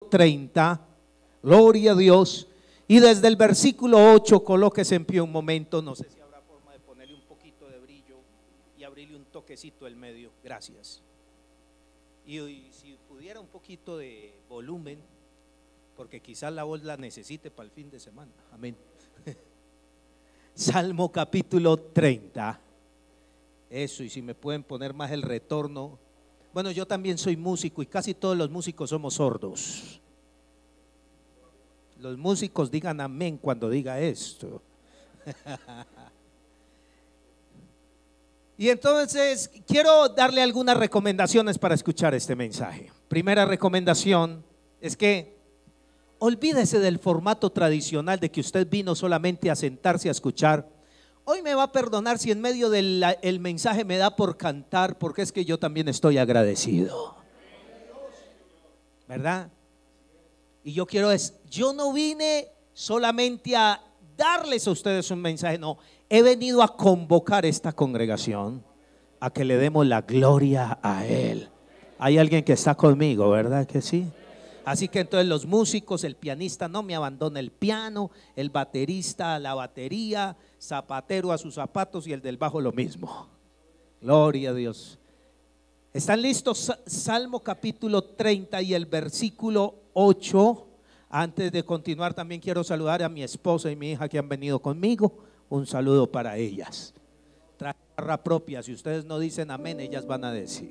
30, gloria a Dios, y desde el versículo 8, colóquese en pie un momento, no sé si habrá forma de ponerle un poquito de brillo y abrirle un toquecito del medio, gracias. Y si pudiera un poquito de volumen, porque quizás la voz la necesite para el fin de semana, amén. Salmo capítulo 30, eso, y si me pueden poner más el retorno. Bueno, yo también soy músico y casi todos los músicos somos sordos. Los músicos digan amén cuando diga esto. Y entonces quiero darle algunas recomendaciones para escuchar este mensaje. Primera recomendación es que olvídese del formato tradicional de que usted vino solamente a sentarse a escuchar. Hoy me va a perdonar si en medio del mensaje me da por cantar, porque es que yo también estoy agradecido, ¿verdad? Y yo no vine solamente a darles a ustedes un mensaje, no, he venido a convocar esta congregación a que le demos la gloria a Él. Hay alguien que está conmigo, ¿verdad que sí? Así que entonces los músicos, el pianista no me abandona el piano, el baterista a la batería, zapatero a sus zapatos y el del bajo lo mismo. Gloria a Dios. ¿Están listos? Salmo capítulo 30 y el versículo 8. Antes de continuar también quiero saludar a mi esposa y mi hija que han venido conmigo. Un saludo para ellas. Traje barra propia, si ustedes no dicen amén, ellas van a decir.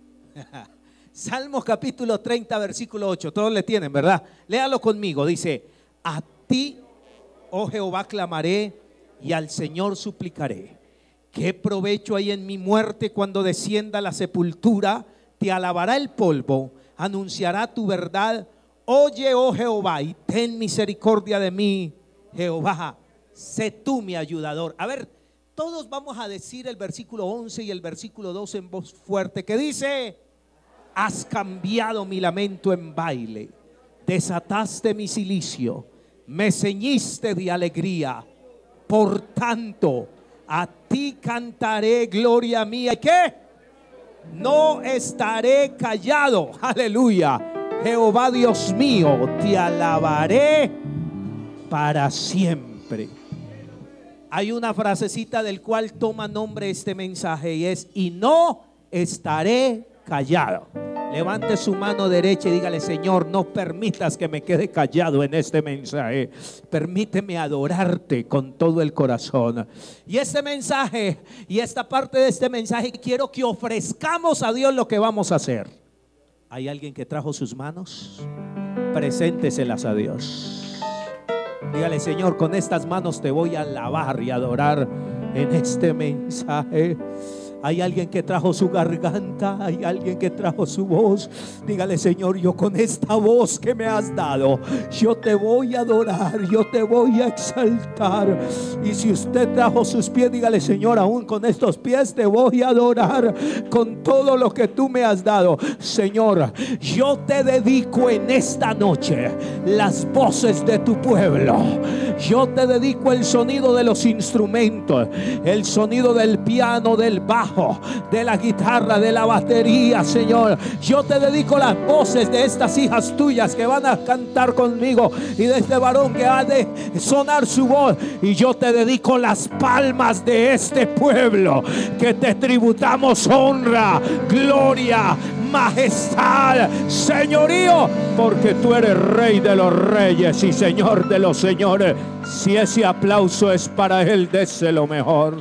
Salmo capítulo 30 versículo 8, todos le tienen, ¿verdad? Léalo conmigo, dice: a ti, oh Jehová, clamaré y al Señor suplicaré. ¿Qué provecho hay en mi muerte cuando descienda a la sepultura? Te alabará el polvo, anunciará tu verdad. Oye, oh Jehová, y ten misericordia de mí, Jehová, sé tú mi ayudador. A ver, todos vamos a decir el versículo 11 y el versículo 12 en voz fuerte, que dice: has cambiado mi lamento en baile, desataste mi cilicio, me ceñiste de alegría. Por tanto, a ti cantaré, gloria mía. ¿Y qué? No estaré callado. Aleluya. Jehová Dios mío, te alabaré para siempre. Hay una frasecita del cual toma nombre este mensaje y es: y no estaré callado. Levante su mano derecha y dígale: Señor, no permitas que me quede callado en este mensaje. Permíteme adorarte con todo el corazón. Y este mensaje y esta parte de este mensaje, quiero que ofrezcamos a Dios lo que vamos a hacer. ¿Hay alguien que trajo sus manos? Presénteselas a Dios. Dígale: Señor, con estas manos te voy a alabar y adorar en este mensaje. Hay alguien que trajo su garganta, hay alguien que trajo su voz. Dígale: Señor, yo con esta voz que me has dado, yo te voy a adorar, yo te voy a exaltar. Y si usted trajo sus pies, dígale: Señor, aún con estos pies te voy a adorar con todo lo que tú me has dado. Señor, yo te dedico en esta noche las voces de tu pueblo. Yo te dedico el sonido de los instrumentos, el sonido del piano, del bajo, de la guitarra, de la batería. Señor, yo te dedico las voces de estas hijas tuyas que van a cantar conmigo y de este varón que ha de sonar su voz. Y yo te dedico las palmas de este pueblo, que te tributamos honra, gloria, majestad, señorío, porque tú eres Rey de los reyes y Señor de los señores. Si ese aplauso es para Él, déselo mejor.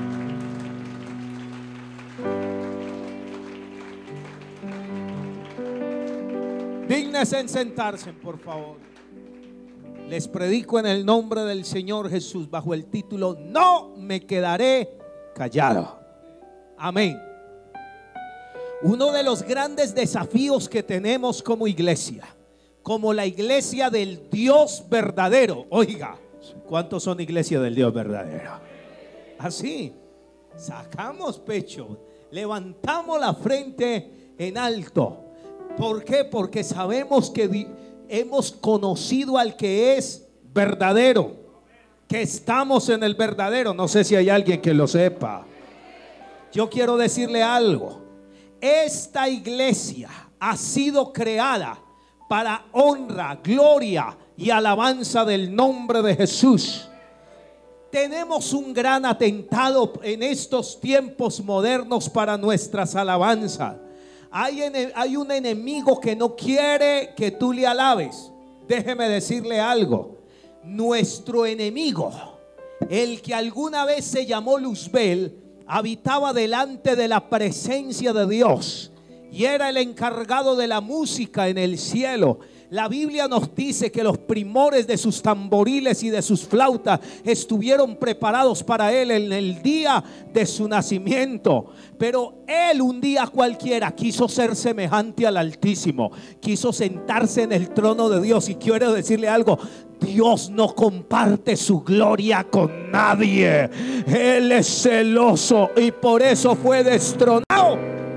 Dígnese en sentarse, por favor. Les predico en el nombre del Señor Jesús bajo el título: no me quedaré callado. Amén. Uno de los grandes desafíos que tenemos como iglesia, como la iglesia del Dios verdadero. Oiga, ¿cuántos son iglesia del Dios verdadero? Así, sacamos pecho, levantamos la frente en alto. ¿Por qué? Porque sabemos que hemos conocido al que es verdadero, que estamos en el verdadero. No sé si hay alguien que lo sepa. Yo quiero decirle algo. Esta iglesia ha sido creada para honra, gloria y alabanza del nombre de Jesús. Tenemos un gran atentado en estos tiempos modernos para nuestras alabanzas. Hay un enemigo que no quiere que tú le alabes. Déjeme decirle algo. Nuestro enemigo, el que alguna vez se llamó Luzbel, habitaba delante de la presencia de Dios y era el encargado de la música en el cielo. La Biblia nos dice que los primores de sus tamboriles y de sus flautas estuvieron preparados para él en el día de su nacimiento. Pero él un día cualquiera quiso ser semejante al Altísimo, quiso sentarse en el trono de Dios. Y quiero decirle algo: Dios no comparte su gloria con nadie. Él es celoso y por eso fue destronado.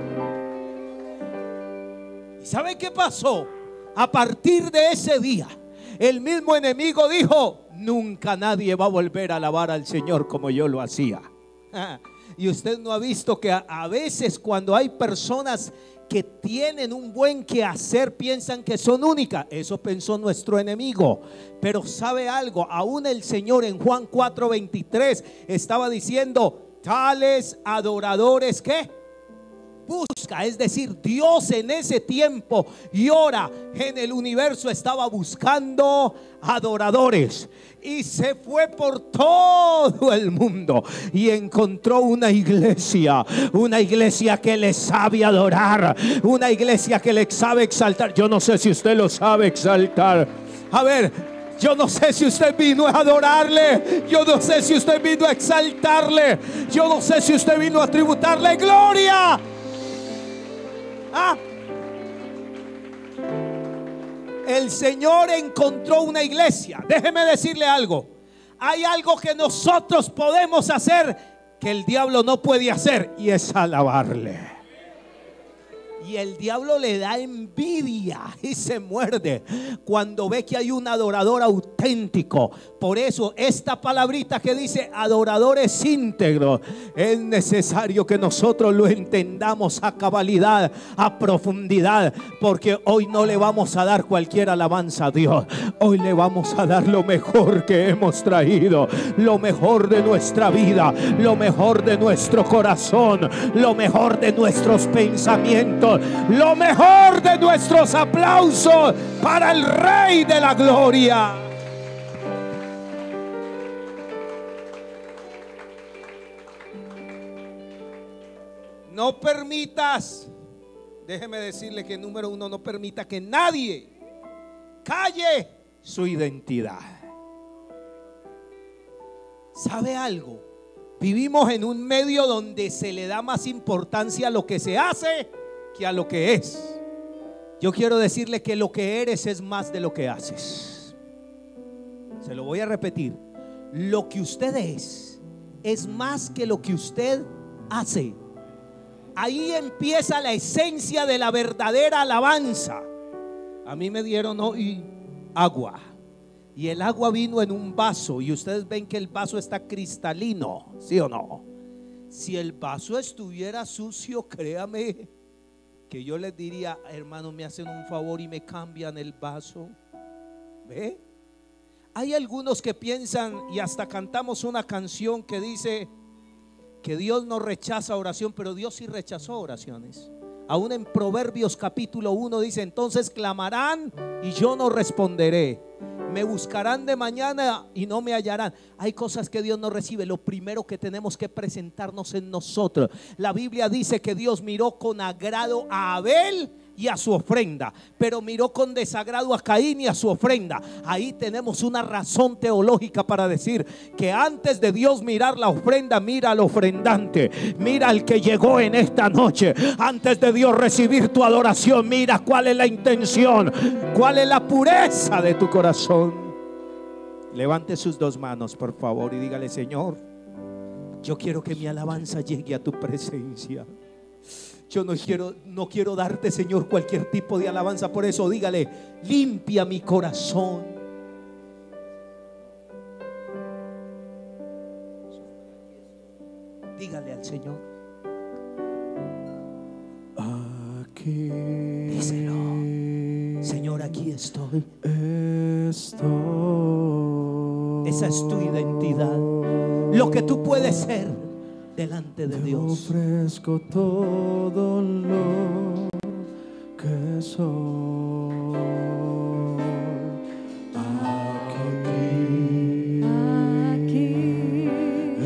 ¿Y sabe qué pasó? A partir de ese día, el mismo enemigo dijo: nunca nadie va a volver a alabar al Señor como yo lo hacía. Y usted no ha visto que a veces cuando hay personas que tienen un buen quehacer, piensan que son únicas. Eso pensó nuestro enemigo. Pero sabe algo, aún el Señor en Juan 4:23 estaba diciendo: tales adoradores que busca, es decir, Dios en ese tiempo y hora en el universo estaba buscando adoradores. Y se fue por todo el mundo y encontró una iglesia que le sabe adorar, una iglesia que le sabe exaltar. Yo no sé si usted lo sabe exaltar. A ver, yo no sé si usted vino a adorarle, yo no sé si usted vino a exaltarle, yo no sé si usted vino a tributarle gloria. El Señor encontró una iglesia. Déjeme decirle algo. Hay algo que nosotros podemos hacer que el diablo no puede hacer, y es alabarle. Y el diablo le da envidia y se muerde cuando ve que hay un adorador auténtico. Por eso esta palabrita que dice adoradores íntegros, es necesario que nosotros lo entendamos a cabalidad, a profundidad. Porque hoy no le vamos a dar cualquier alabanza a Dios. Hoy le vamos a dar lo mejor que hemos traído, lo mejor de nuestra vida, lo mejor de nuestro corazón, lo mejor de nuestros pensamientos, lo mejor de nuestros aplausos para el Rey de la Gloria. No permitas, déjeme decirle que número uno, no permita que nadie calle su identidad. ¿Sabe algo? Vivimos en un medio donde se le da más importancia a lo que se hace que a lo que es. Yo quiero decirle que lo que eres es más de lo que haces. Se lo voy a repetir. Lo que usted es más que lo que usted hace. Ahí empieza la esencia de la verdadera alabanza. A mí me dieron hoy agua, y el agua vino en un vaso, y ustedes ven que el vaso está cristalino, ¿sí o no? Si el vaso estuviera sucio, créame que yo les diría: hermano, me hacen un favor y me cambian el vaso. ¿Ve? Hay algunos que piensan, y hasta cantamos una canción que dice que Dios no rechaza oración, pero Dios sí rechazó oraciones. Aún en Proverbios capítulo 1 dice: entonces clamarán y yo no responderé, me buscarán de mañana y no me hallarán. Hay cosas que Dios no recibe. Lo primero que tenemos que presentarnos en nosotros. La Biblia dice que Dios miró con agrado a Abel y a su ofrenda, pero miró con desagrado a Caín y a su ofrenda. Ahí tenemos una razón teológica para decir que antes de Dios mirar la ofrenda, mira al ofrendante, mira al que llegó en esta noche. Antes de Dios recibir tu adoración, mira cuál es la intención, cuál es la pureza de tu corazón. Levante sus dos manos, por favor, y dígale: Señor, yo quiero que mi alabanza llegue a tu presencia. Yo no quiero darte, Señor, cualquier tipo de alabanza. Por eso dígale: limpia mi corazón. Dígale al Señor. Aquí. Díselo: Señor, aquí estoy. Estoy. Esa es tu identidad. Lo que tú puedes ser delante de Dios. Ofrezco todo lo que soy. Aquí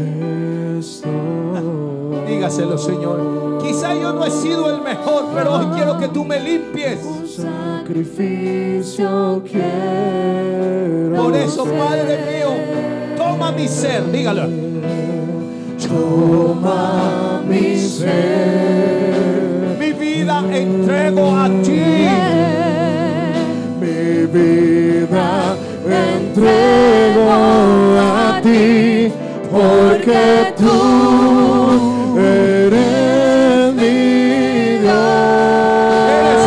estoy. Dígaselo, Señor. Quizá yo no he sido el mejor, pero hoy quiero que tú me limpies. Sacrificio quiero. Por eso, Padre mío, toma mi ser. Dígalo. Toma mi ser. Mi vida entrego a ti. Mi vida entrego a ti, porque tú eres mi Dios.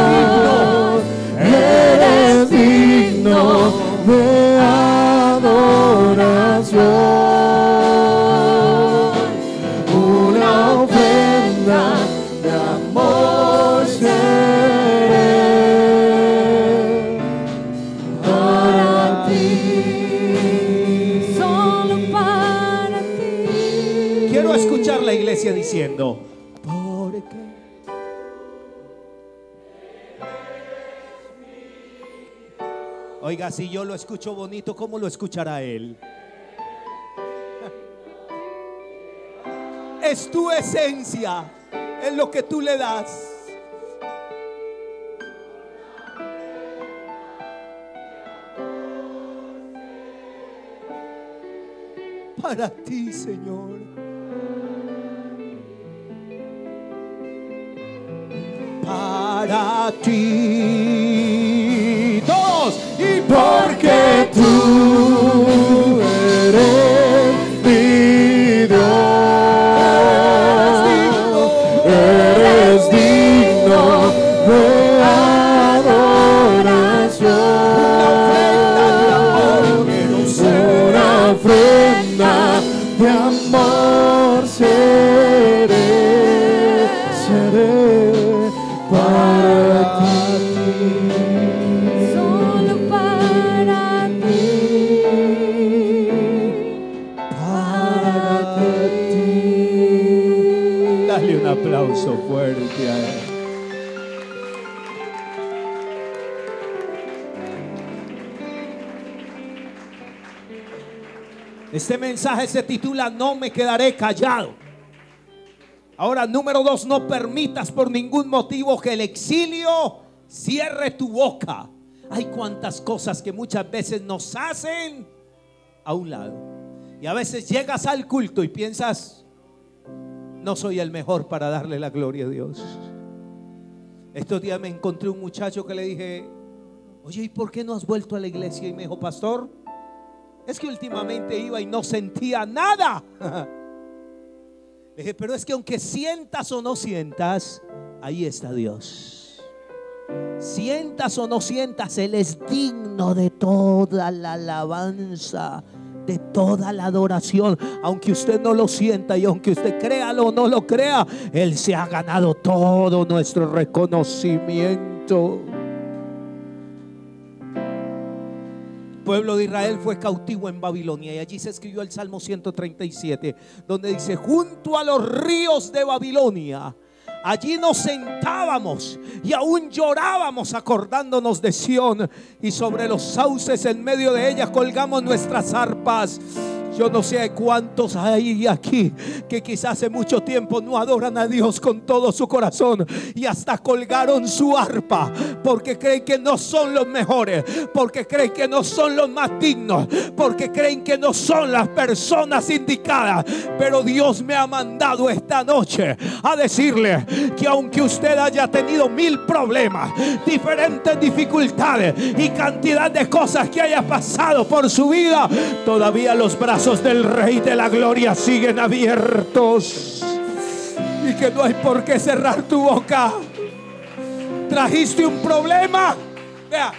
Eres digno de adoración. Una ofrenda de amor seré para ti, solo para ti. Quiero escuchar la iglesia diciendo: porque oiga, si yo lo escucho bonito, ¿cómo lo escuchará él? Es tu esencia, es lo que tú le das. Para ti, Señor. Para ti. Todos. Y porque tú eres mi Dios, eres digno de adoración. Una ofrenda de amor seré para ti. Solo para ti, para ti. dale un aplauso fuerte a él. Este mensaje se titula No me quedaré callado. Ahora, número 2, no permitas por ningún motivo que el exilio cierre tu boca. Hay cuantas cosas que muchas veces nos hacen a un lado. Y a veces llegas al culto y piensas: no soy el mejor para darle la gloria a Dios. Estos días me encontré un muchacho que le dije: oye, ¿y por qué no has vuelto a la iglesia? Y me dijo: pastor, es que últimamente iba y no sentía nada. Le dije: pero es que aunque sientas o no sientas, ahí está Dios. Sientas o no sientas, Él es digno de toda la alabanza, de toda la adoración. Aunque usted no lo sienta y aunque usted créalo o no lo crea, Él se ha ganado todo nuestro reconocimiento. El pueblo de Israel fue cautivo en Babilonia y allí se escribió el Salmo 137, donde dice: junto a los ríos de Babilonia, allí nos sentábamos y aún llorábamos acordándonos de Sión, y sobre los sauces en medio de ella colgamos nuestras arpas. Yo no sé cuántos hay aquí que quizás hace mucho tiempo no adoran a Dios con todo su corazón y hasta colgaron su arpa porque creen que no son los mejores, porque creen que no son los más dignos, porque creen que no son las personas indicadas. Pero Dios me ha mandado esta noche a decirle que aunque usted haya tenido 1000 problemas, diferentes dificultades y cantidad de cosas que haya pasado por su vida, todavía los brazos del Rey de la Gloria siguen abiertos y que no hay por qué cerrar tu boca. Trajiste un problema, vea,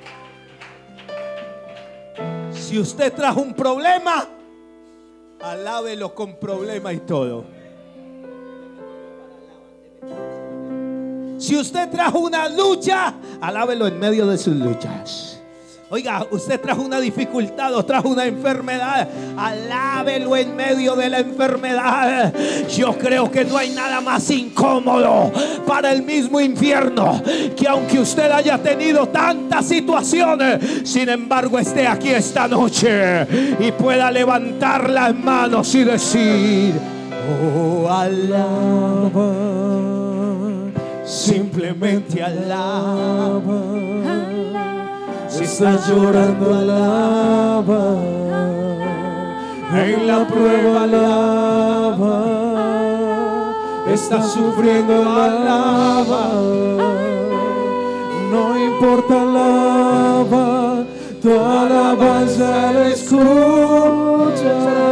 si usted trajo un problema, alábelo con problema y todo. Si usted trajo una lucha, alábelo en medio de sus luchas. Oiga, usted trajo una dificultad o trajo una enfermedad, alábelo en medio de la enfermedad. Yo creo que no hay nada más incómodo para el mismo infierno que aunque usted haya tenido tantas situaciones, sin embargo esté aquí esta noche y pueda levantar las manos y decir: oh, alaba, simplemente alaba. Si estás llorando, alaba. En la prueba, alaba. Estás sufriendo, alaba. No importa, alaba. Tu alabanza la escucha.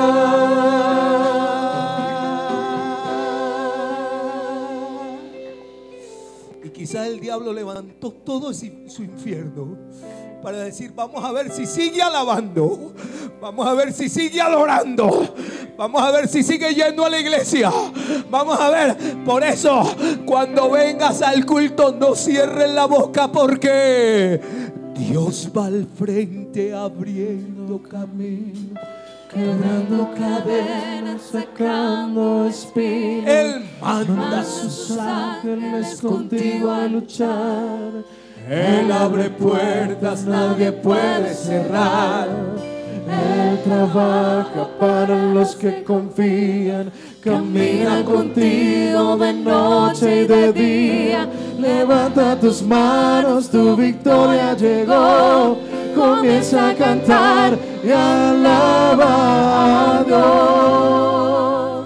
Quizás el diablo levantó todo su infierno para decir: vamos a ver si sigue alabando, vamos a ver si sigue adorando, vamos a ver si sigue yendo a la iglesia, vamos a ver. Por eso, cuando vengas al culto, no cierres la boca, porque Dios va al frente abriendo camino, quebrando cadenas, sacando espinas. Él manda a sus ángeles contigo a luchar. Él abre puertas, nadie puede cerrar. Él trabaja para los que confían. Camina contigo de noche y de día. Levanta tus manos, tu victoria llegó. Comienza a cantar y alaba a Dios.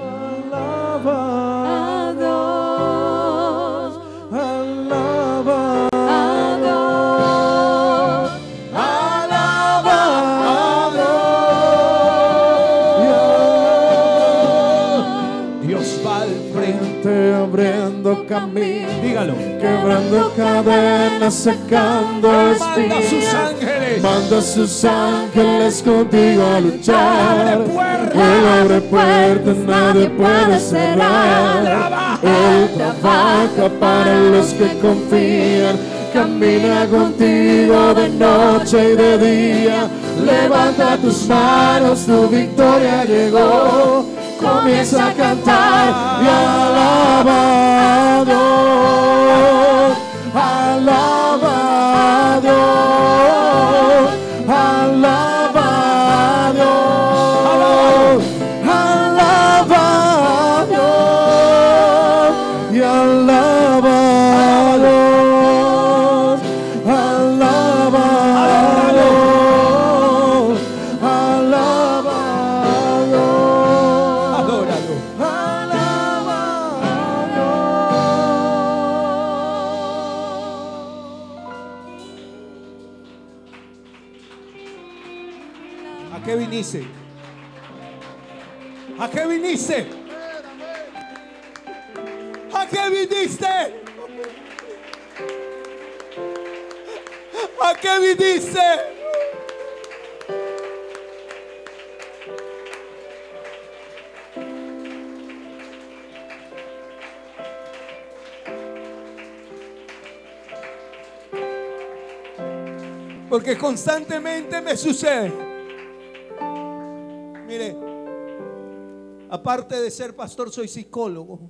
Alaba a Dios. Alaba a Dios. Alaba a Dios. Dios va al Frente abriendo camino. Dígalo. Quebrando cadenas, sacando Manda a sus espinas. ángeles. Manda a sus ángeles contigo a luchar. Abre puertas. Él abre puertas, nadie puede cerrar. Él trabaja para los que confían. Camina contigo de noche y de día. Levanta tus manos, tu victoria llegó. Comienza a cantar y alaba a Dios. Alaba a Dios. Alaba a Dios. Alaba a Dios. Y alaba a Dios. Alaba a Dios. Alaba a Dios. Adóralo. Alaba a ¿A qué viniste? ¿A qué viniste? ¿A qué viniste? ¿A qué viniste? Porque constantemente me sucede. Mire, aparte de ser pastor, soy psicólogo.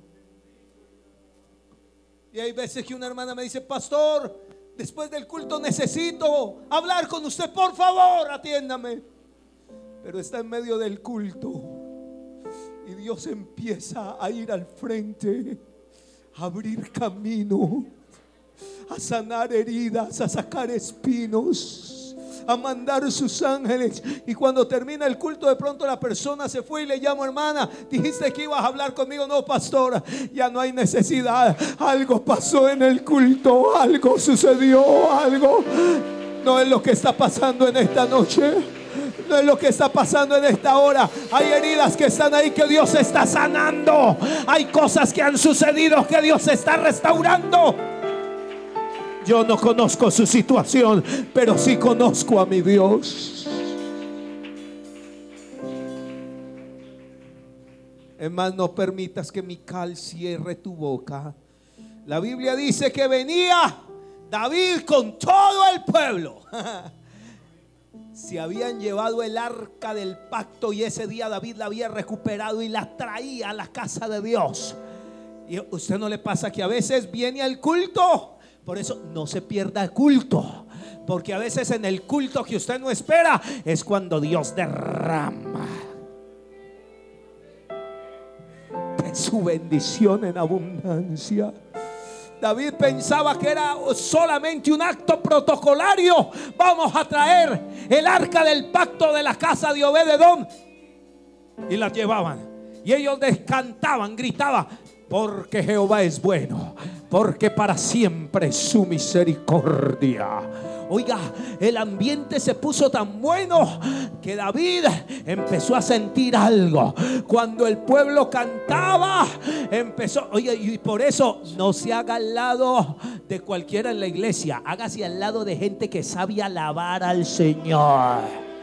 Y hay veces que una hermana me dice: pastor, después del culto necesito hablar con usted, por favor, atiéndame. Pero está en medio del culto y Dios empieza a ir al frente, a abrir camino, a sanar heridas, a sacar espinos, a mandar sus ángeles. Y cuando termina el culto, de pronto la persona se fue y le llamo: hermana, dijiste que ibas a hablar conmigo. No, pastora, ya no hay necesidad. Algo pasó en el culto, algo sucedió, algo. No es lo que está pasando en esta noche, no es lo que está pasando en esta hora. Hay heridas que están ahí que Dios está sanando. Hay cosas que han sucedido que Dios está restaurando. Yo no conozco su situación, pero sí conozco a mi Dios. Es más, no permitas que Mical cierre tu boca. La Biblia dice que venía David con todo el pueblo. Se habían llevado el arca del pacto y ese día David la había recuperado y la traía a la casa de Dios. Y a usted no le pasa que a veces viene al culto. Por eso no se pierda el culto, porque a veces en el culto que usted no espera es cuando Dios derrama de su bendición en abundancia. David pensaba que era solamente un acto protocolario. Vamos a traer el arca del pacto de la casa de Obed-Edom. Y la llevaban. Y ellos cantaban, gritaban: porque Jehová es bueno, porque para siempre es su misericordia. Oiga, el ambiente se puso tan bueno que David empezó a sentir algo. Cuando el pueblo cantaba, empezó. Oye, y por eso no se haga al lado de cualquiera en la iglesia. Hágase al lado de gente que sabe alabar al Señor.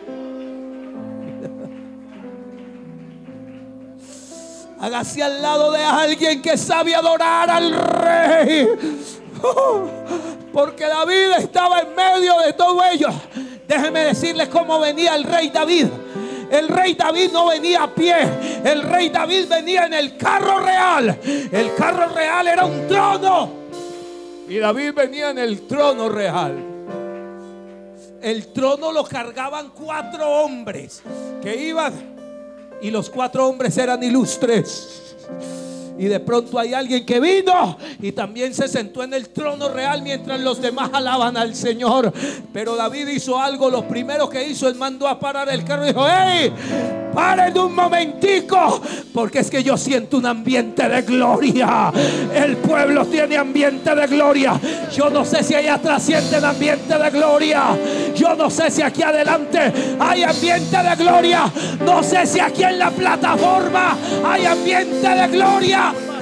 Hágase al lado de alguien que sabe adorar al rey. Porque David estaba en medio de todo ello. Déjenme decirles cómo venía el rey David. El rey David no venía a pie. El rey David venía en el carro real. El carro real era un trono. Y David venía en el trono real. El trono lo cargaban 4 hombres que iban. Y los 4 hombres eran ilustres. Y de pronto hay alguien que vino y también se sentó en el trono real mientras los demás alaban al Señor. Pero David hizo algo. Lo primero que hizo, él mandó a parar el carro y dijo: ¡hey! ¡Paren un momentico! Porque es que yo siento un ambiente de gloria. El pueblo tiene ambiente de gloria. Yo no sé si allá atrás sienten ambiente de gloria. Yo no sé si aquí adelante hay ambiente de gloria. No sé si aquí en la plataforma hay ambiente de gloria.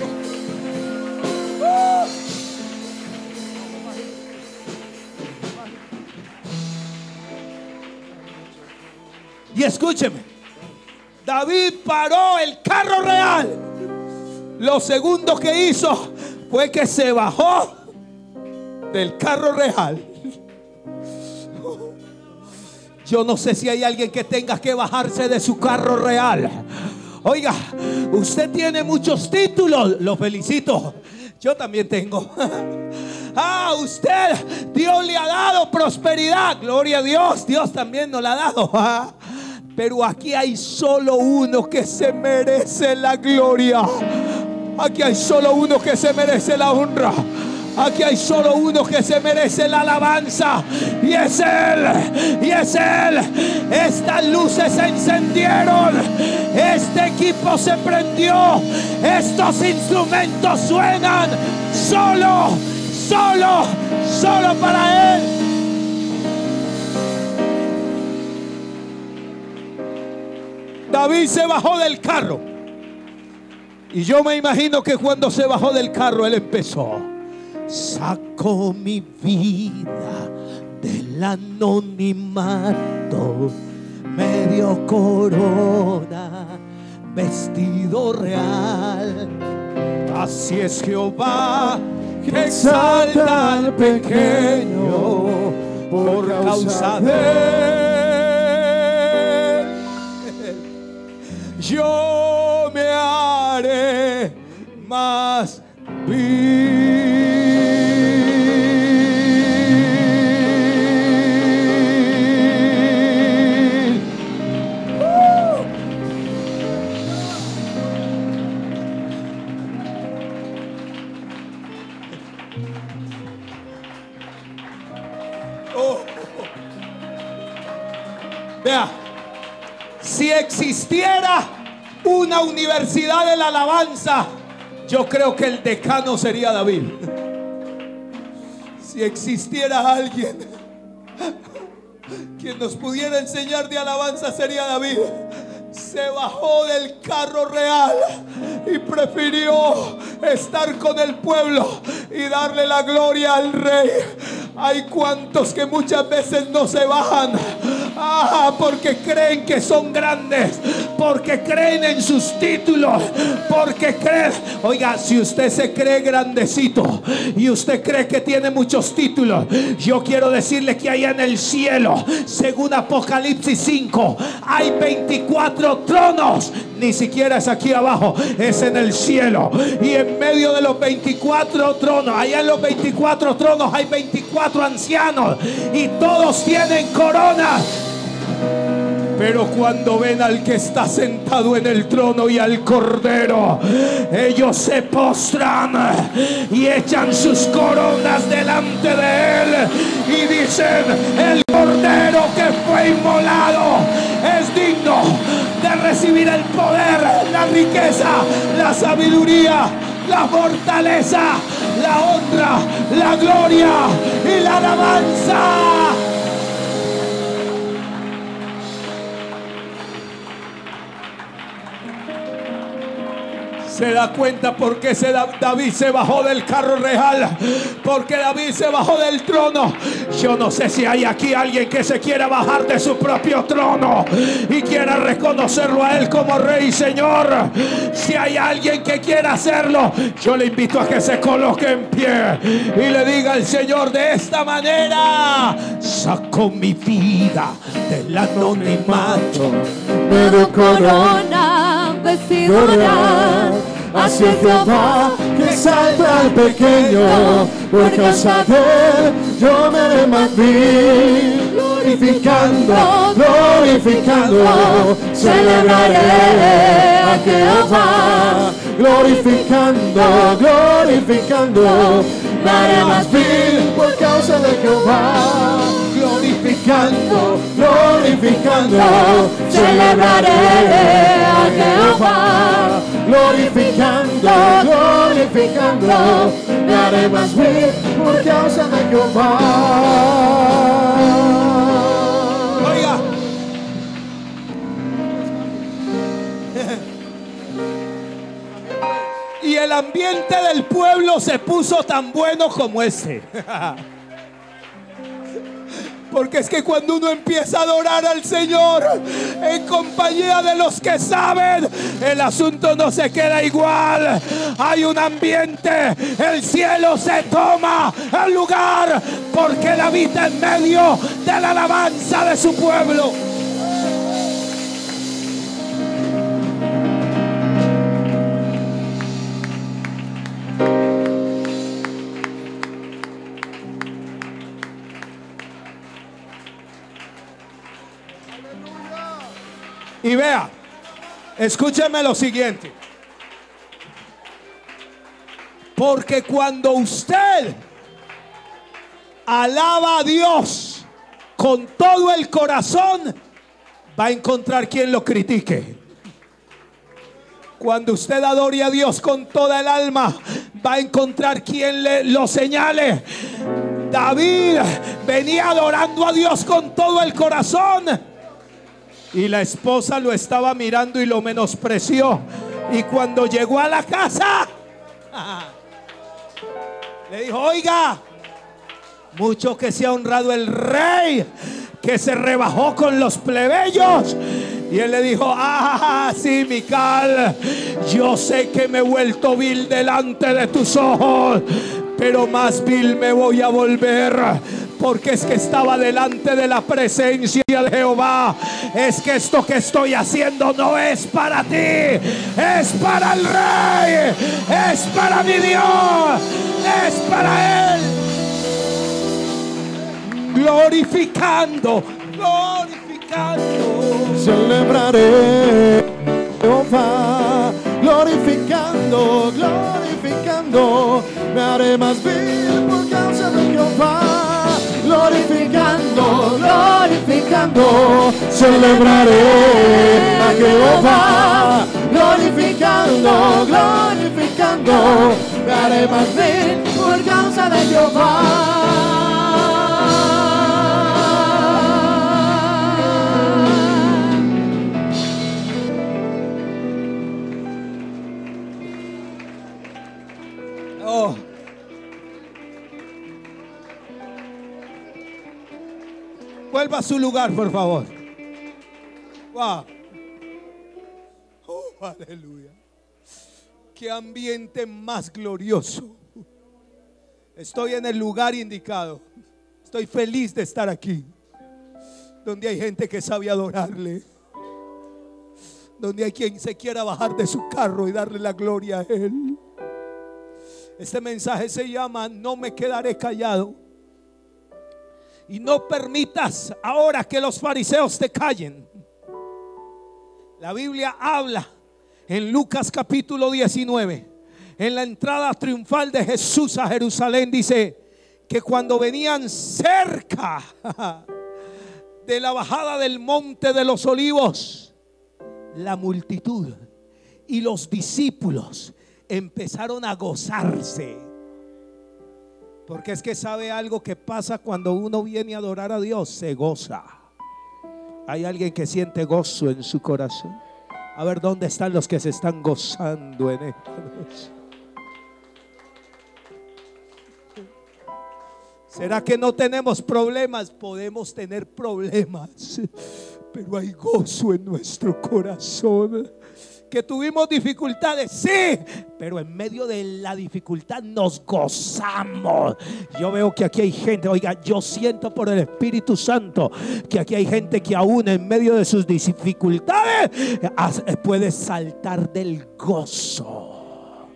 Y escúcheme, David paró el carro real. Lo segundo que hizo fue que se bajó del carro real. Yo no sé si hay alguien que tenga que bajarse de su carro real. Oiga, usted tiene muchos títulos, lo felicito. Yo también tengo. Usted, Dios le ha dado prosperidad, gloria a Dios. Dios también nos la ha dado. Pero aquí hay solo uno que se merece la gloria. Aquí hay solo uno que se merece la honra. Aquí hay solo uno que se merece la alabanza. Y es Él. Y es Él. Estas luces se encendieron. Este equipo se prendió. Estos instrumentos suenan. Solo para Él. David se bajó del carro. Y yo me imagino que cuando se bajó del carro, él empezó: sacó mi vida del anonimato, me dio corona, vestido real. Así es Jehová, que exalta al pequeño por causa de él. Yo me haré más vil. Vea, si existiera una universidad de la alabanza, yo creo que el decano sería David. Si existiera alguien quien nos pudiera enseñar de alabanza, sería David. Se bajó del carro real y prefirió estar con el pueblo y darle la gloria al rey. Hay cuantos que muchas veces no se bajan Porque creen que son grandes, porque creen en sus títulos, porque creen. Oiga, si usted se cree grandecito y usted cree que tiene muchos títulos, yo quiero decirle que allá en el cielo, según Apocalipsis 5, hay 24 tronos. Ni siquiera es aquí abajo, es en el cielo. Y en medio de los 24 tronos, allá en los 24 tronos hay 24 ancianos y todos tienen coronas. Pero cuando ven al que está sentado en el trono y al Cordero, ellos se postran y echan sus coronas delante de él y dicen: el Cordero que fue inmolado es digno de recibir el poder, la riqueza, la sabiduría, la fortaleza, la honra, la gloria y la alabanza. Se da cuenta por qué David se bajó del carro real, porque David se bajó del trono. Yo no sé si hay aquí alguien que se quiera bajar de su propio trono y quiera reconocerlo a él como Rey y Señor. Si hay alguien que quiera hacerlo, yo le invito a que se coloque en pie y le diga al Señor de esta manera: sacó mi vida del anonimato, me dio corona, vestidura hacia Jehová, que salta al pequeño. Por causa de él yo me haré más vil, glorificando, glorificando, celebraré a Jehová. Glorificando, glorificando, me haré más vil por causa de Jehová. Glorificando, glorificando, celebraré a Jehová. Glorificando, glorificando, me haré más vil por causa de Jehová. Oiga, y el ambiente del pueblo se puso tan bueno como este. Porque es que cuando uno empieza a adorar al Señor en compañía de los que saben, el asunto no se queda igual. Hay un ambiente, el cielo se toma el lugar, porque Él habita en medio de la alabanza de su pueblo. Y vea, escúcheme lo siguiente. Porque cuando usted alaba a Dios con todo el corazón, va a encontrar quien lo critique. Cuando usted adore a Dios con toda el alma, va a encontrar quien lo señale. David venía adorando a Dios con todo el corazón, y la esposa lo estaba mirando y lo menospreció. Y cuando llegó a la casa, le dijo: oiga, mucho que se ha honrado el rey, que se rebajó con los plebeyos. Y él le dijo: sí, Mical, yo sé que me he vuelto vil delante de tus ojos, pero más vil me voy a volver. Porque es que estaba delante de la presencia de Jehová. Es que esto que estoy haciendo no es para ti, es para el Rey, es para mi Dios, es para Él. Glorificando, glorificando, celebraré a Jehová. Glorificando, glorificando, me haré más vil por causa de Jehová. Glorificando, glorificando, celebraré a Jehová. Glorificando, glorificando, me haré más vil por causa de Jehová. fue Vuelva a su lugar, por favor. Wow. Oh, aleluya. Qué ambiente más glorioso. Estoy en el lugar indicado. Estoy feliz de estar aquí, donde hay gente que sabe adorarle, donde hay quien se quiera bajar de su carro y darle la gloria a Él. Este mensaje se llama: no me quedaré callado. Y no permitas ahora que los fariseos te callen. La Biblia habla en Lucas capítulo 19, en la entrada triunfal de Jesús a Jerusalén, dice que cuando venían cerca de la bajada del monte de los olivos, la multitud y los discípulos empezaron a gozarse. Porque es que sabe algo que pasa cuando uno viene a adorar a Dios: se goza. Hay alguien que siente gozo en su corazón. A ver, ¿dónde están los que se están gozando en esta noche? ¿Será que no tenemos problemas? Podemos tener problemas, pero hay gozo en nuestro corazón. Que tuvimos dificultades, sí, pero en medio de la dificultad nos gozamos. Yo veo que aquí hay gente, oiga, yo siento por el Espíritu Santo que aquí hay gente que aún en medio de sus dificultades puede saltar del gozo.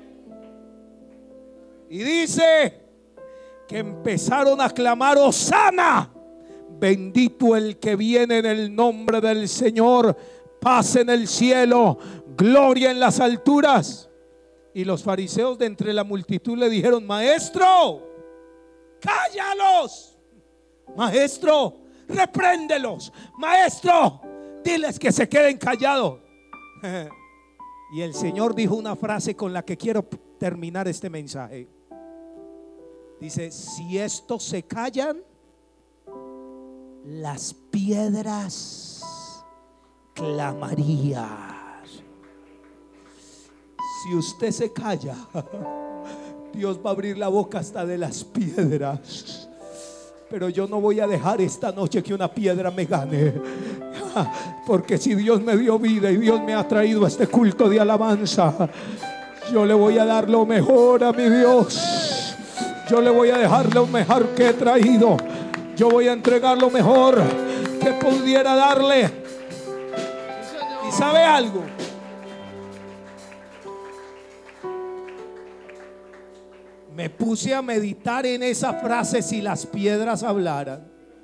Y dice que empezaron a clamar: Hosana, bendito el que viene en el nombre del Señor, paz en el cielo, gloria en las alturas. Y los fariseos de entre la multitud le dijeron: Maestro, cállalos. Maestro, repréndelos. Maestro, diles que se queden callados. Y el Señor dijo una frase con la que quiero terminar este mensaje. Dice: si estos se callan, las piedras clamarían. Si usted se calla, Dios va a abrir la boca hasta de las piedras. Pero yo no voy a dejar esta noche que una piedra me gane. Porque si Dios me dio vida y Dios me ha traído a este culto de alabanza, yo le voy a dar lo mejor a mi Dios. Yo le voy a dejar lo mejor que he traído. Yo voy a entregar lo mejor que pudiera darle. ¿Y sabe algo? Me puse a meditar en esa frase: si las piedras hablaran.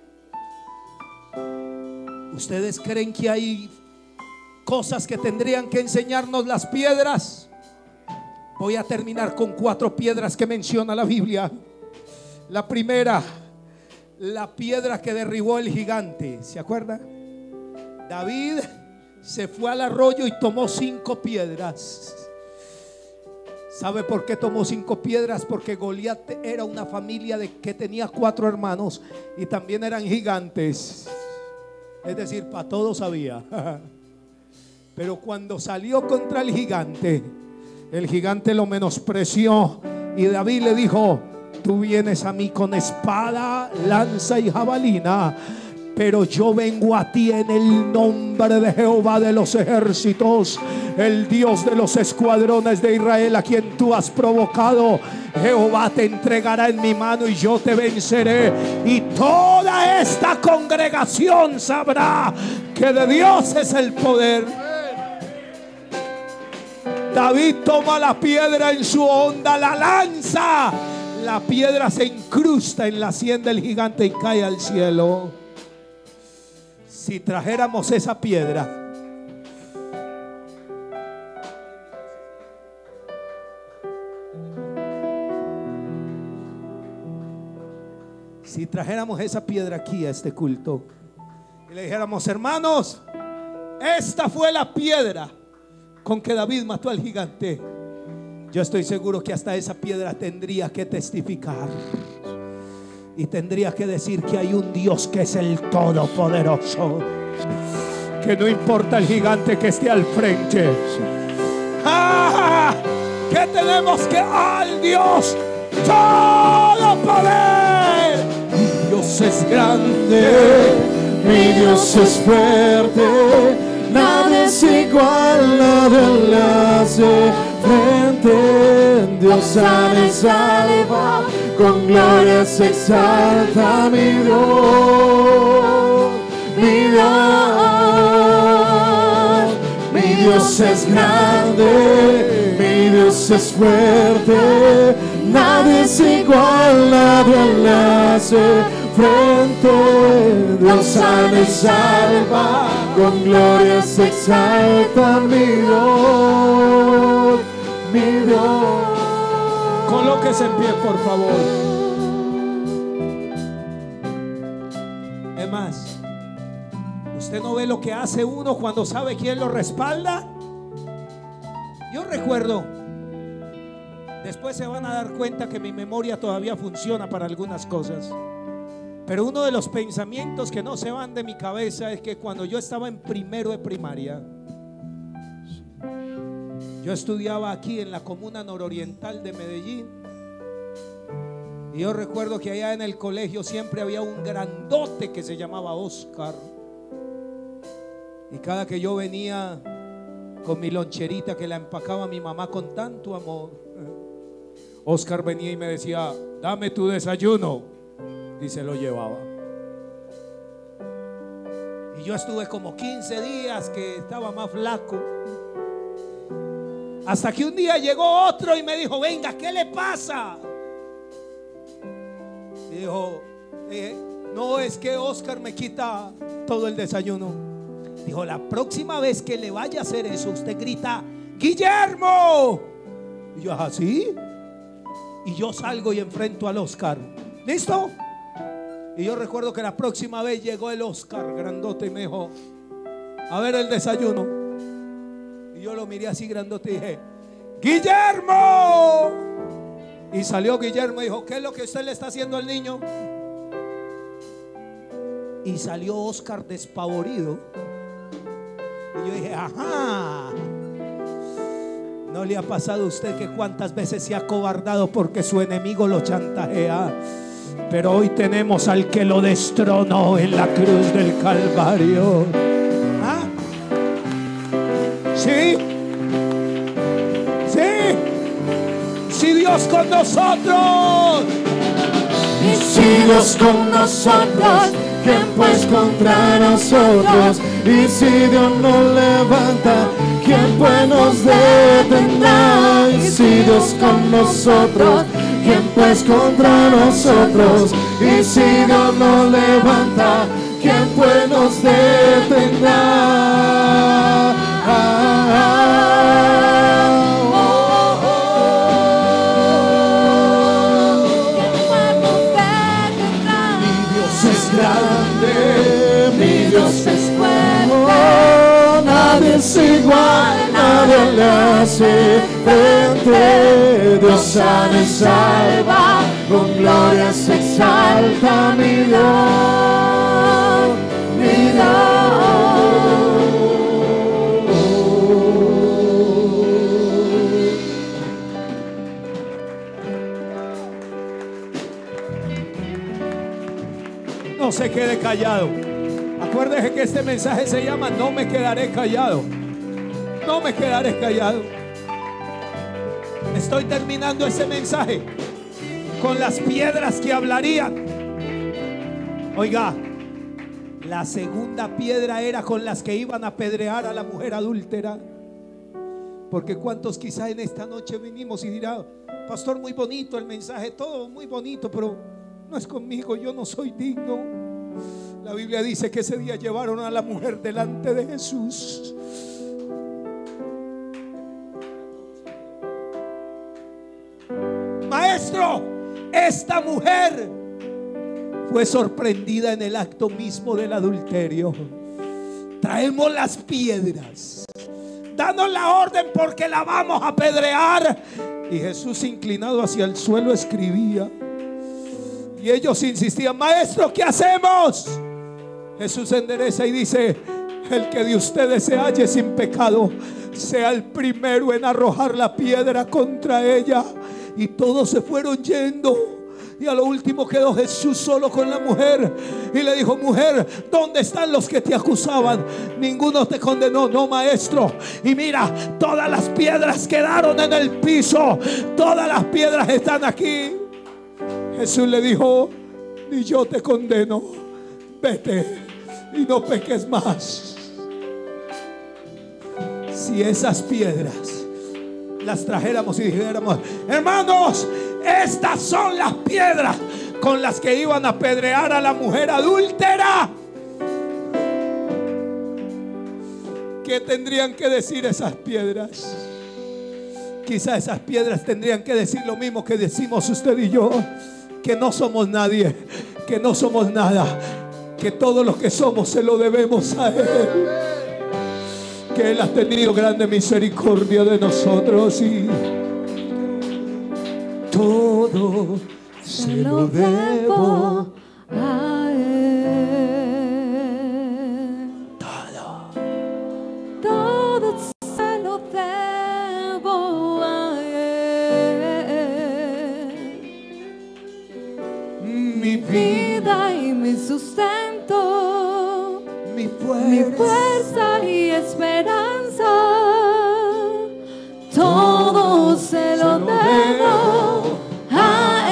¿Ustedes creen que hay cosas que tendrían que enseñarnos las piedras? Voy a terminar con 4 piedras que menciona la Biblia. La primera, la piedra que derribó el gigante. ¿Se acuerda? David se fue al arroyo y tomó 5 piedras. ¿Sabe por qué tomó 5 piedras? Porque Goliat era una familia que tenía 4 hermanos y también eran gigantes. Es decir, para todos había. Pero cuando salió contra el gigante lo menospreció y David le dijo: tú vienes a mí con espada, lanza y jabalina, pero yo vengo a ti en el nombre de Jehová de los ejércitos, el Dios de los escuadrones de Israel, a quien tú has provocado. Jehová te entregará en mi mano y yo te venceré, y toda esta congregación sabrá que de Dios es el poder. David toma la piedra en su onda, la lanza. La piedra se incrusta en la sien del gigante y cae al cielo. Si trajéramos esa piedra, si trajéramos esa piedra aquí a este culto y le dijéramos: hermanos, esta fue la piedra con que David mató al gigante, yo estoy seguro que hasta esa piedra tendría que testificar y tendría que decir que hay un Dios que es el Todopoderoso, que no importa el gigante que esté al frente. Que tenemos que al Dios todo poder. Dios es grande Dios es fuerte, nada es igual, nada le hace frente. Dios sana y salva, con gloria se exalta mi Dios, mi Dios. Mi Dios es grande, mi Dios es fuerte, nadie es igual, nadie le hace frente. Dios sana y salva, con gloria se exalta mi Dios, mi Dios. Colóquese en pie, por favor. Es más, ¿usted no ve lo que hace uno cuando sabe quién lo respalda? Yo recuerdo, después se van a dar cuenta que mi memoria todavía funciona para algunas cosas, pero uno de los pensamientos que no se van de mi cabeza es que cuando yo estaba en primero de primaria, yo estudiaba aquí en la comuna nororiental de Medellín, y yo recuerdo que allá en el colegio siempre había un grandote que se llamaba Oscar, y cada que yo venía con mi loncherita que la empacaba mi mamá con tanto amor, Oscar venía y me decía: dame tu desayuno, y se lo llevaba. Y yo estuve como 15 días que estaba más flaco, hasta que un día llegó otro y me dijo: venga, ¿qué le pasa? Y dijo: no, es que Oscar me quita todo el desayuno. Dijo: la próxima vez que le vaya a hacer eso, usted grita: ¡Guillermo! Y yo: ¿así? Y yo salgo y enfrento al Oscar. ¿Listo? Y yo recuerdo que la próxima vez llegó el Oscar grandote y me dijo: a ver el desayuno. Y yo lo miré así grandote y dije: ¡Guillermo! Y salió Guillermo y dijo: ¿qué es lo que usted le está haciendo al niño? Y salió Oscar despavorido. Y yo dije: ajá, ¿no le ha pasado a usted que cuántas veces se ha acobardado porque su enemigo lo chantajea? Pero hoy tenemos al que lo destronó en la cruz del Calvario. ¿Ah? ¿Sí? ¿Sí? Si Dios con nosotros. Y si Dios con nosotros, ¿quién pues contra nosotros? Y si Dios nos levanta, ¿quién pues nos detendrá? Y si Dios con nosotros, ¿quién pues contra nosotros? Y si Dios nos levanta, ¿quién pues nos detendrá? Mi Dios es grande, mi Dios es fuerte, nadie es igual, nadie le hace frente. Dios sana y salva, con gloria se exalta mi Dios, mi Dios. No se quede callado. Acuérdese que este mensaje se llama: no me quedaré callado. No me quedaré callado. Estoy terminando ese mensaje con las piedras que hablarían. Oiga, la segunda piedra era con las que iban a apedrear a la mujer adúltera. Porque cuántos quizá en esta noche vinimos y dirán: pastor, muy bonito el mensaje, todo muy bonito, pero no es conmigo, yo no soy digno. La Biblia dice que ese día llevaron a la mujer delante de Jesús. Maestro, esta mujer fue sorprendida en el acto mismo del adulterio. Traemos las piedras, danos la orden porque la vamos a apedrear. Y Jesús, inclinado hacia el suelo, escribía. Y ellos insistían: maestro, ¿qué hacemos? Jesús se endereza y dice: el que de ustedes se halle sin pecado, sea el primero en arrojar la piedra contra ella. Y todos se fueron yendo. Y a lo último quedó Jesús solo con la mujer y le dijo: mujer, ¿dónde están los que te acusaban? Ninguno te condenó. No, maestro. Y mira, todas las piedras quedaron en el piso. Todas las piedras están aquí. Jesús le dijo: ni yo te condeno. Vete y no peques más. Si esas piedras las trajéramos y dijéramos: hermanos, estas son las piedras con las que iban a apedrear a la mujer adúltera, ¿qué tendrían que decir esas piedras? Quizá esas piedras tendrían que decir lo mismo que decimos usted y yo: que no somos nadie, que no somos nada, que todo lo que somos se lo debemos a Él, que Él ha tenido grande misericordia de nosotros y todo se lo debo a Él. Todo se lo debo a Él. Mi vida y mi sustento, mi fuerza y esperanza, todo se lo debo a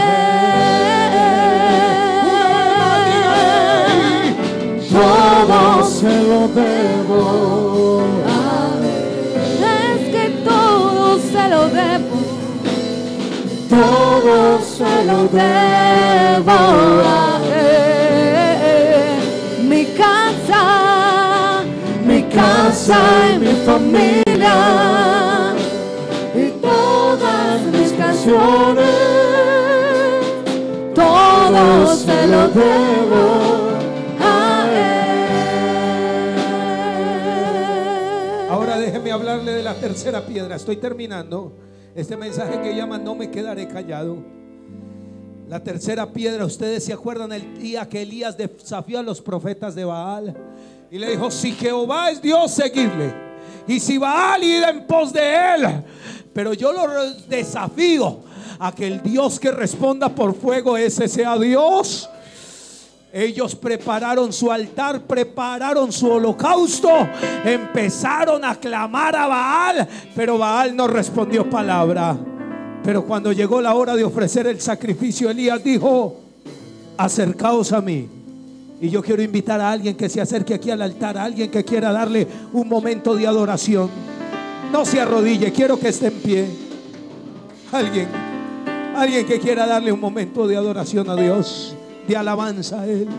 Él. Todo se lo debo a Él. Es que todo se lo debo. Todo se lo debo a Él. Mi casa y mi familia y todas mis canciones, todo se lo debo a Él. Ahora déjeme hablarle de la tercera piedra. Estoy terminando este mensaje que llama "No me quedaré callado". La tercera piedra, ustedes se acuerdan el día que Elías desafió a los profetas de Baal y le dijo: si Jehová es Dios, seguidle, y si Baal, id en pos de él. Pero yo lo desafío a que el Dios que responda por fuego, ese sea Dios. Ellos prepararon su altar, prepararon su holocausto, empezaron a clamar a Baal, pero Baal no respondió palabra. Pero cuando llegó la hora de ofrecer el sacrificio, Elías dijo: acercaos a mí. Y yo quiero invitar a alguien que se acerque aquí al altar, a alguien que quiera darle un momento de adoración. No se arrodille, quiero que esté en pie. Alguien que quiera darle un momento de adoración a Dios, de alabanza a Él.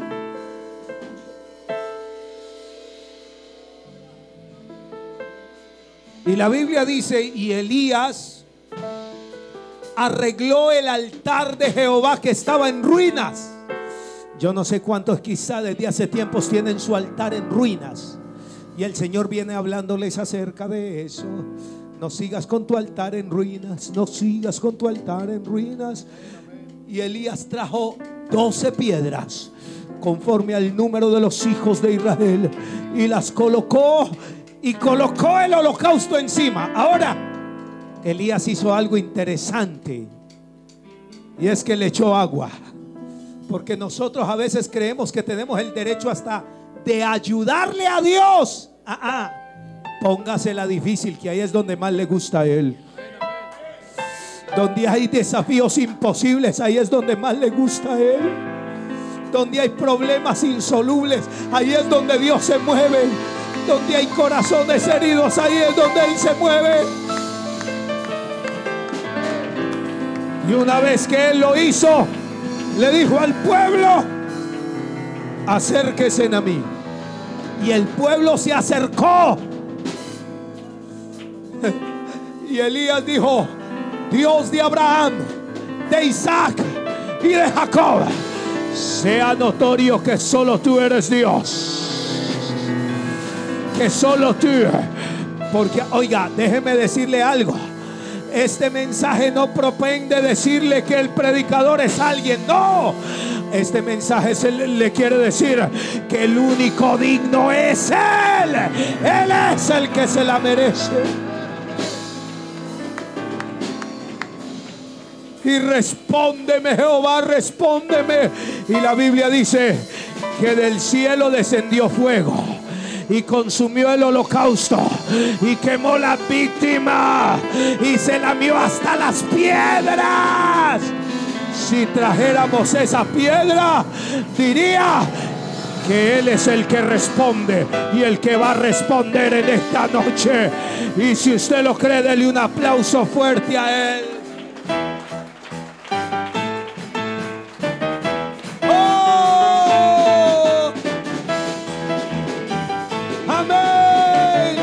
Y la Biblia dice: y Elías arregló el altar de Jehová que estaba en ruinas. Yo no sé cuántos quizá desde hace tiempos tienen su altar en ruinas, y el Señor viene hablándoles acerca de eso. No sigas con tu altar en ruinas, no sigas con tu altar en ruinas. Y Elías trajo 12 piedras conforme al número de los hijos de Israel y las colocó, y colocó el holocausto encima. Ahora Elías hizo algo interesante, y es que le echó agua. Porque nosotros a veces creemos que tenemos el derecho hasta de ayudarle a Dios. Póngasela difícil, que ahí es donde más le gusta a Él. Donde hay desafíos imposibles, ahí es donde más le gusta a Él. Donde hay problemas insolubles, ahí es donde Dios se mueve. Donde hay corazones heridos, ahí es donde Él se mueve. Y una vez que Él lo hizo, le dijo al pueblo: acérquense a mí. Y el pueblo se acercó. Y Elías dijo: Dios de Abraham, de Isaac y de Jacob, sea notorio que solo tú eres Dios, que solo tú. Porque oiga, déjeme decirle algo. Este mensaje no propende decirle que el predicador es alguien. No, este mensaje le quiere decir que el único digno es Él. Él es el que se la merece. Y respóndeme, Jehová, respóndeme. Y la Biblia dice que del cielo descendió fuego y consumió el holocausto y quemó la víctima y se lamió hasta las piedras. Si trajéramos esa piedra, diría que Él es el que responde y el que va a responder en esta noche. Y si usted lo cree, dele un aplauso fuerte a Él. ¡Oh! ¡Amén!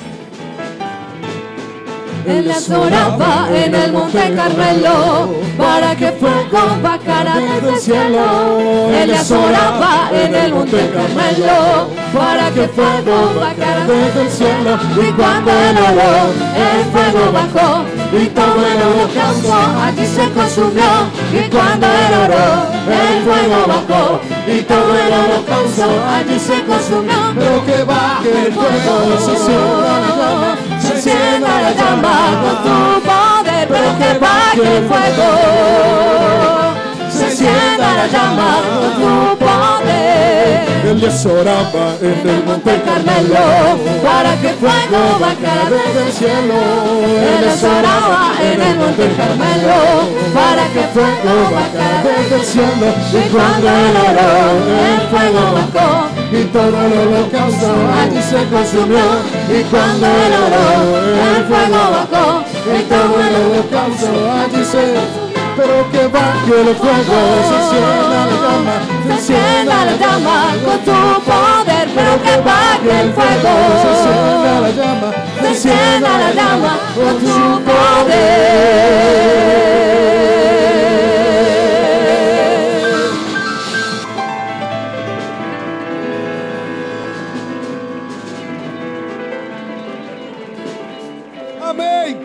Él les oraba en el monte Carmelo para que fuego bajara desde el cielo. Él les oraba en el monte Carmelo para que fuego bajara desde el cielo. Y cuando él oró, el fuego bajó y todo el holocausto allí se consumió. Y cuando él oró, el fuego bajó y todo el holocausto allí se consumió. Pero que baje el fuego, se encienda la llama, se encienda la llama con tu poder. Pero que baje el fuego, se encienda la llama con tu poder. Él les oraba en el monte Carmelo para que fuego bajara desde el cielo. Él les oraba en el monte Carmelo para que fuego bajara desde el cielo. Y cuando él oró, el fuego bajó y todo el holocausto allí se consumió. Y cuando él oró, el fuego bajó y todo el holocausto allí se consumió. Pero que baje el fuego, se encienda la llama, se encienda la llama con tu poder. Pero que baje el fuego, se encienda la llama, se encienda la llama con tu poder. Amén.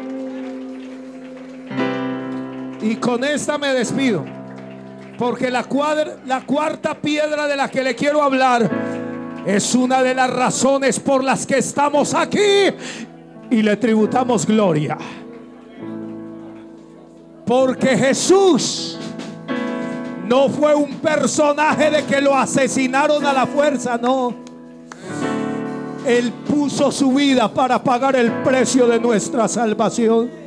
Y con esta me despido, porque la cuarta piedra de la que le quiero hablar es una de las razones por las que estamos aquí y le tributamos gloria. Porque Jesús no fue un personaje de que lo asesinaron a la fuerza, no. Él puso su vida para pagar el precio de nuestra salvación.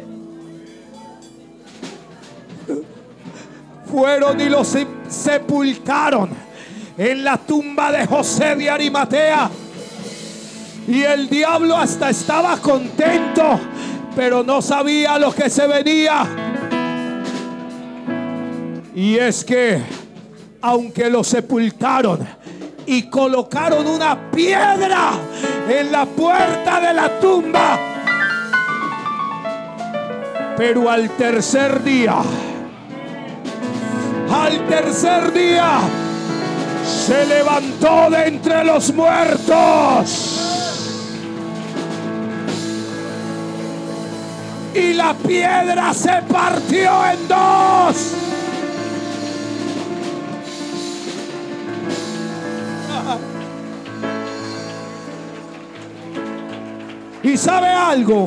Fueron y lo sepultaron en la tumba de José de Arimatea. Y el diablo hasta estaba contento, pero no sabía lo que se venía. Y es que aunque lo sepultaron y colocaron una piedra en la puerta de la tumba, pero al tercer día se levantó de entre los muertos. Y la piedra se partió en dos. ¿Y sabe algo?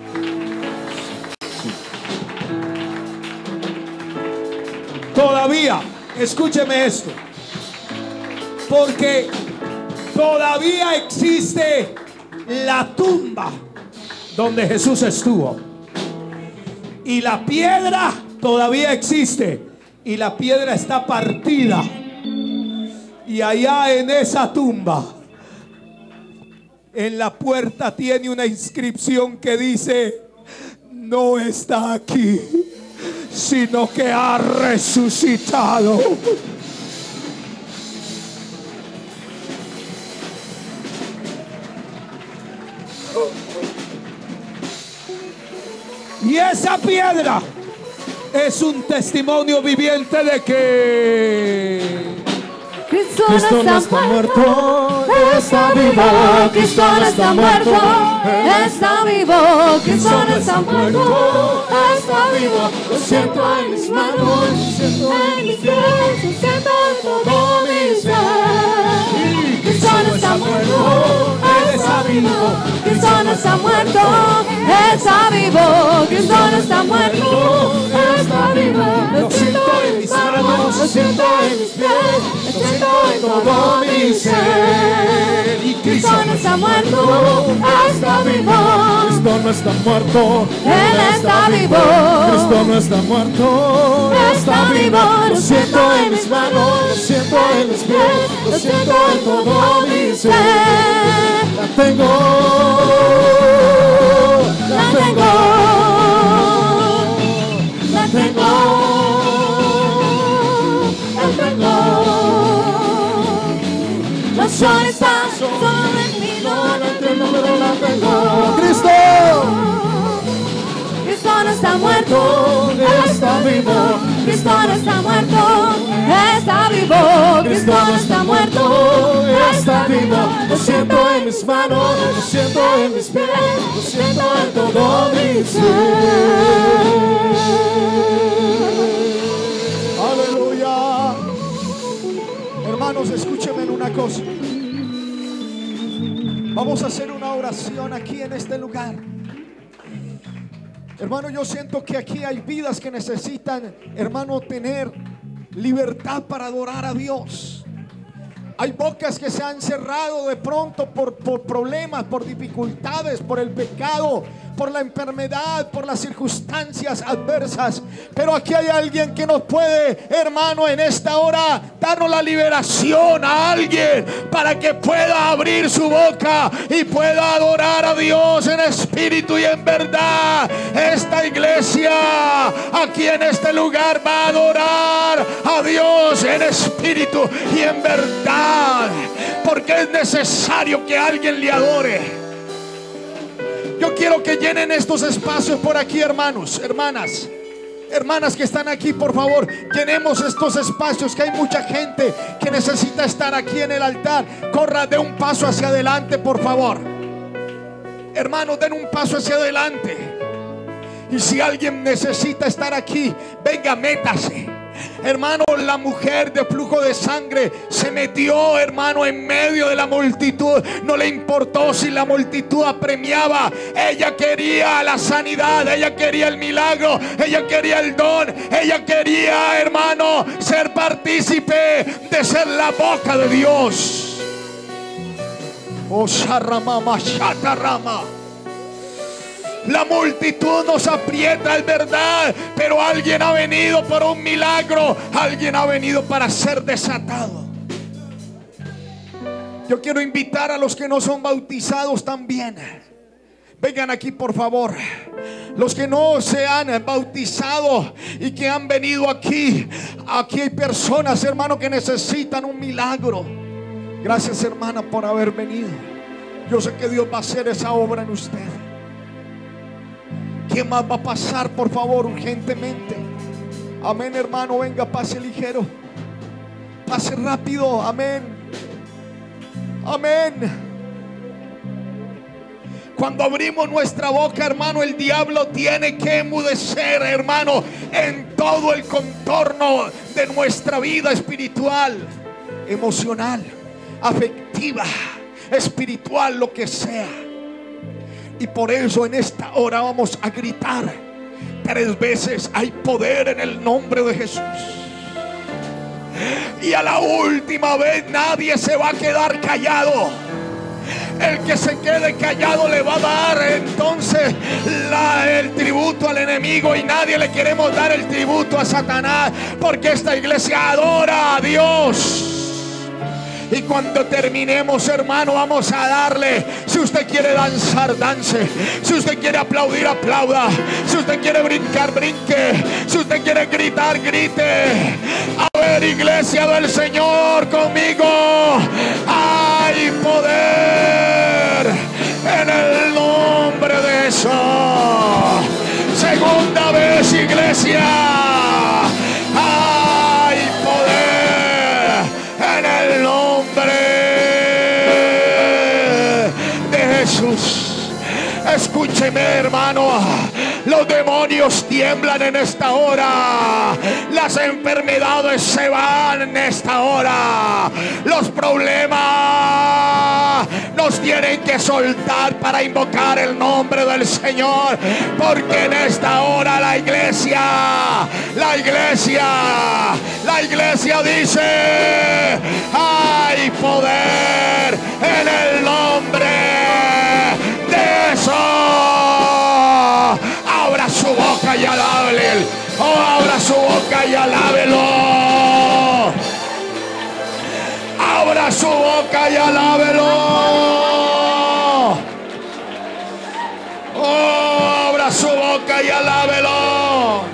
Todavía, escúcheme esto, porque todavía existe la tumba donde Jesús estuvo, y la piedra todavía existe, y la piedra está partida, y allá en esa tumba, en la puerta tiene una inscripción que dice: no está aquí, sino que ha resucitado. Y esa piedra es un testimonio viviente de que Cristo no está muerto, está vivo. Cristo no está muerto, está vivo. Cristo no está muerto, está vivo. Lo siento en mis manos, lo siento en mis pies, lo siento en todo mi ser. Cristo no está muerto, está vivo. Cristo no está muerto, está vivo. Cristo no está muerto, está vivo. lo siento en mis pies, lo siento en todo mi ser. Y Cristo no está muerto, está vivo. Cristo no está muerto, Él está vivo. Cristo no está muerto, Está vivo. Lo siento en mis manos, lo siento en mis pies, lo siento en todo mi ser. La tengo, la tengo, la tengo, la tengo. Los soles están sobre mí, No la entiendo, pero la tengo. Cristo Cristo no está muerto, está vivo. Cristo no está muerto, está vivo. Cristo no está muerto, está vivo. Lo siento en mis manos, lo siento en mis pies, lo siento en todo mi ser. Aleluya. Hermanos, escúchenme en una cosa. Vamos a hacer una oración aquí en este lugar. Hermano, yo siento que aquí hay vidas que necesitan, hermano, tener libertad para adorar a Dios. Hay bocas que se han cerrado de pronto por problemas, por dificultades, por el pecado, por la enfermedad, por las circunstancias adversas. Pero aquí hay alguien que nos puede, hermano, en esta hora darnos la liberación a alguien para que pueda abrir su boca y pueda adorar a Dios en espíritu y en verdad. Esta iglesia aquí en este lugar va a adorar a Dios en espíritu y en verdad, porque es necesario que alguien le adore. Yo quiero que llenen estos espacios por aquí, hermanos, hermanas que están aquí, por favor, llenemos estos espacios, que hay mucha gente que necesita estar aquí en el altar. Corra, de un paso hacia adelante, por favor. Hermanos, den un paso hacia adelante. Y si alguien necesita estar aquí, venga, métase. Hermano, la mujer de flujo de sangre se metió, hermano, en medio de la multitud. No le importó si la multitud apremiaba. Ella quería la sanidad, ella quería el milagro, ella quería el don, ella quería, hermano, ser partícipe de ser la boca de Dios. Oh, Sharama, Shatarama. La multitud nos aprieta, es verdad, pero alguien ha venido por un milagro, alguien ha venido para ser desatado. Yo quiero invitar a los que no son bautizados también. Vengan aquí, por favor. Los que no se han bautizado y que han venido aquí. Aquí hay personas, hermano, que necesitan un milagro. Gracias, hermana, por haber venido. Yo sé que Dios va a hacer esa obra en usted. ¿Quién más va a pasar, por favor, urgentemente? Amén, hermano, venga, pase ligero, pase rápido, amén, amén. Cuando abrimos nuestra boca, hermano, el diablo tiene que enmudecer, hermano, en todo el contorno de nuestra vida espiritual, emocional, afectiva, espiritual, lo que sea. Y por eso en esta hora vamos a gritar 3 veces: hay poder en el nombre de Jesús. Y a la última vez nadie se va a quedar callado. El que se quede callado le va a dar entonces el tributo al enemigo. Y nadie le queremos dar el tributo a Satanás, porque esta iglesia adora a Dios. Y cuando terminemos, hermano, vamos a darle. Si usted quiere danzar, dance. Si usted quiere aplaudir, aplauda. Si usted quiere brincar, brinque. Si usted quiere gritar, grite. A ver, iglesia del Señor, conmigo. Hay poder en el nombre de Jesús. Segunda vez, iglesia. Hay poder en el nombre de Jesús. Escúcheme, hermano. Los demonios tiemblan en esta hora. Las enfermedades se van en esta hora. Los problemas Manos tienen que soltar para invocar el nombre del Señor, porque en esta hora la iglesia dice: hay poder en el nombre de Jesús. Abra su boca y alábele. Oh, abra su boca y alábelo. Abra su boca y alábelo. Oh, abra su boca y alábelo.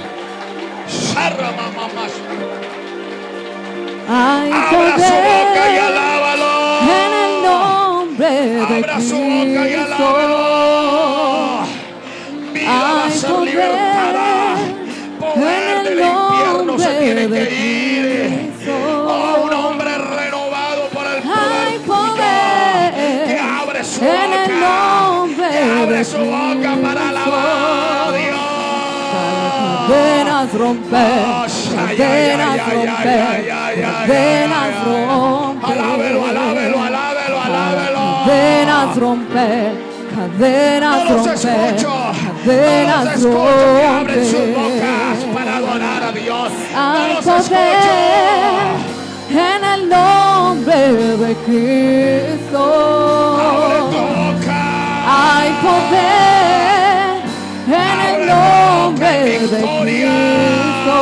Abra su boca y alábalo. En el nombre de Abra su boca y alábalo. Vida va a ser libertada. Poder del infierno se tiene que ir. Oh, un hombre renovado por el poder que abre su boca, que abre su boca para alabar a Dios. Cadenas romper, cadenas romper, cadenas romper. Alábelo, alábelo, alábelo, alábelo. Cadenas romper, cadenas No los romper, escucho, cadenas no los escucho que abren sus romper. bocas para adorar a Dios. No Hay los poder escucho. en el nombre de Cristo. Abre tu boca. Hay poder en el nombre de Cristo.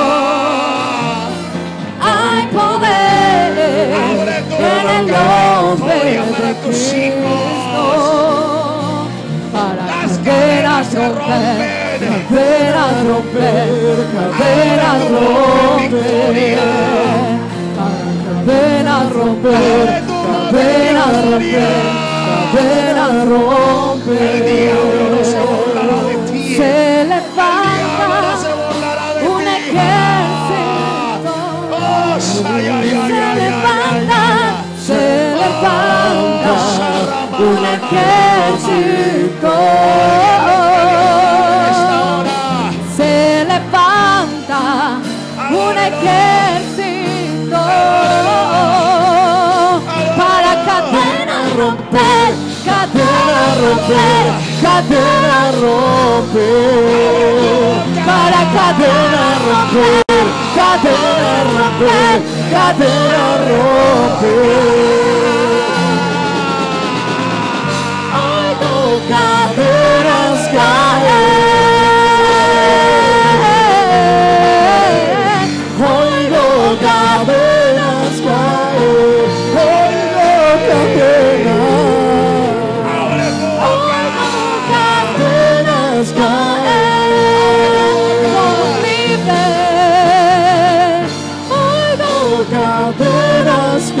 Hay poder en el nombre de Cristo. Para cadenas romper, cadenas romper, cadenas romper. Para cadenas romper, cadenas romper, cadenas romper. El diablo no se burlará de ti. Se El diablo no levanta se burlará de un ti. ejército. Oh, ay, ay, Se ay, ay, levanta, se levanta un ejército. Se levanta un ejército para cadenas romper, cadenas romper, cadenas romper, para cadenas romper, cadenas romper, cadenas romper. Oigo cadenas caer. Oigo cadenas caer, oigo cadenas, Abre tu boca. cadenas caer, somos libres, oigo cadenas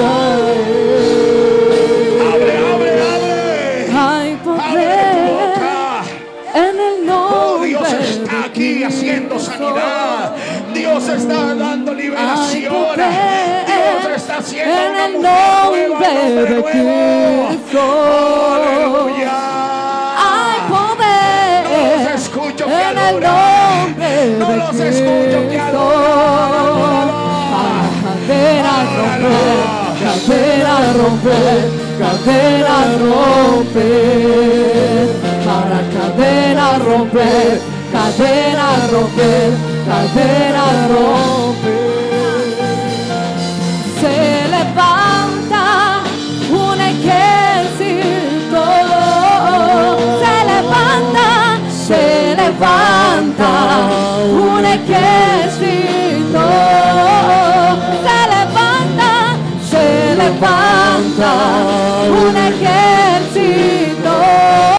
caer. Abre, abre, abre. Hay Abre tu poder boca. en el Oh, nombre Dios de está aquí haciendo Cristo. sanidad. Dios está dando liberación. poder Dios está haciendo en una el mujer nueva, nombre un hombre de nuevo. Cristo. Aleluya. Hay poder No los escucho que en el adoran. nombre No de los escucho que Cristo. adoran. Cadenas romper, cadenas romper, cadenas romper. Para cadenas romper, cadenas romper, cadenas romper. Se levanta un ejército, se levanta un ejército, se levanta un ejército.